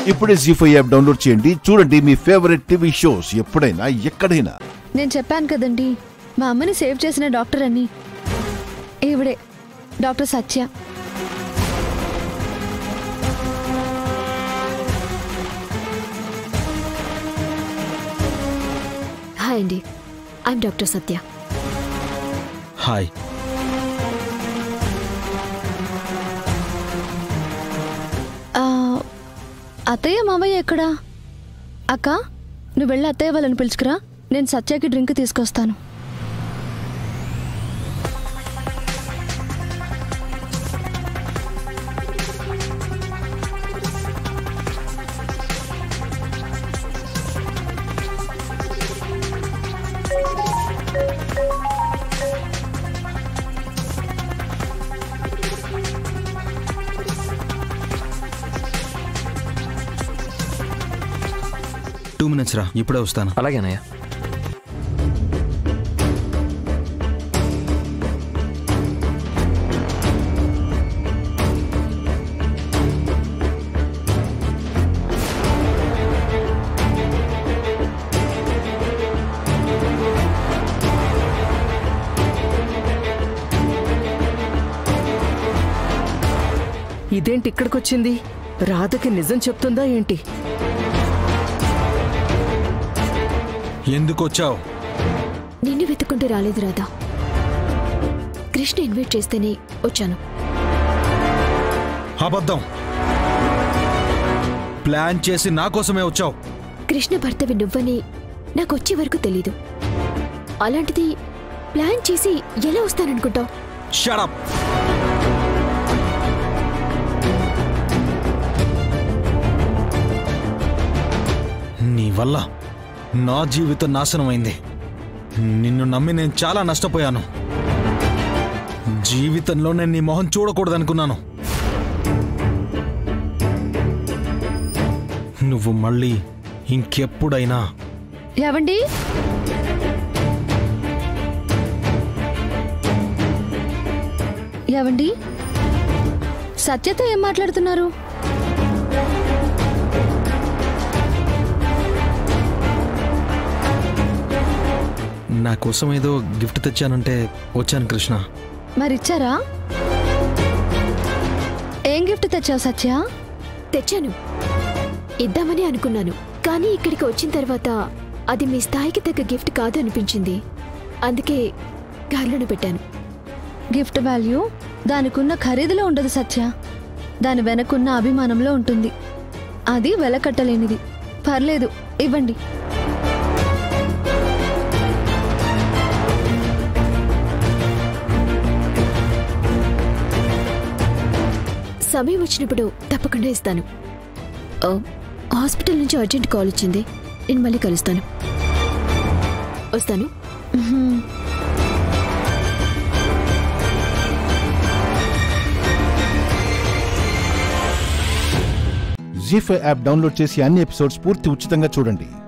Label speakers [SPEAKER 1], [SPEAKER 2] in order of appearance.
[SPEAKER 1] ఇప్పుడే జీ5 app download చేయండి. చూడండి మీ ఫేవరెట్ టీవీ షోస్ ఎప్పుడైనా ఎక్కడైనా.
[SPEAKER 2] నేను చెప్పాను కదండి మా అమ్మని సేవ్ చేసిన డాక్టర్ అని. ఈవిడే డాక్టర్ సత్య.
[SPEAKER 3] హాయ్ అండి, ఐఎమ్ డాక్టర్ సత్య.
[SPEAKER 4] హాయ్.
[SPEAKER 2] అత్తయ్య మామయ్య ఎక్కడా? అక్క నువ్వు వెళ్ళి అత్తయ్య వాళ్ళని పిలుచుకురా, నేను సత్యకి డ్రింక్ తీసుకొస్తాను.
[SPEAKER 4] రా, ఇప్పుడే వస్తాను.
[SPEAKER 5] అలాగే అన్నయ్య.
[SPEAKER 6] ఇదేంటి ఇక్కడికొచ్చింది? రాధకి నిజం చెప్తుందా ఏంటి?
[SPEAKER 4] ఎందుకు వచ్చావు?
[SPEAKER 3] నిన్ను వెతుక్కుంటూ రాలేదు రాధా, కృష్ణ ఇన్వైట్ చేస్తేనే వచ్చాను.
[SPEAKER 4] అబద్ధం. ప్లాన్ చేసి నా కోసమే వచ్చావు.
[SPEAKER 3] కృష్ణ భర్తవి నువ్వని నాకు వచ్చే వరకు తెలీదు. అలాంటిది ప్లాన్ చేసి ఎలా వస్తాననుకుంటావు?
[SPEAKER 4] Shut up. నీ వల్ల నా జీవితం నాశనమైంది. నిన్ను నమ్మి నేను చాలా నష్టపోయాను. జీవితంలో నేను నీ మొహం చూడకూడదనుకున్నాను. నువ్వు మళ్ళీ ఇంకెప్పుడైనా
[SPEAKER 2] ఏవండి ఏవండి సత్యతో ఏం మాట్లాడుతున్నారు?
[SPEAKER 4] నా కోసం ఏదో గిఫ్ట్ తెచ్చానంటే వచ్చాను కృష్ణ.
[SPEAKER 2] మరిచ్చారా? ఏం గిఫ్ట్ తెచ్చావు సత్య?
[SPEAKER 3] తెచ్చాను, ఇద్దామని అనుకున్నాను. కానీ ఇక్కడికి వచ్చిన తర్వాత అది మీ స్థాయికి తగ్గ గిఫ్ట్ కాదు అనిపించింది. అందుకే గాల్లోనే పెట్టాను.
[SPEAKER 2] గిఫ్ట్ వాల్యూ దానికున్న ఖరీదులో ఉండదు సత్య, దాని వెనకున్న అభిమానంలో ఉంటుంది. అది వెలకట్టలేనిది. పర్లేదు, ఇవ్వండి.
[SPEAKER 3] సమయం వచ్చినప్పుడు తప్పకుండా ఇస్తాను. హాస్పిటల్ నుంచి అర్జెంట్ కాల్ వచ్చింది, నేను మళ్ళీ కలుస్తాను. వస్తాను.
[SPEAKER 1] జీ5 యాప్ డౌన్లోడ్ చేసి అన్ని ఎపిసోడ్స్ పూర్తి ఉచితంగా చూడండి.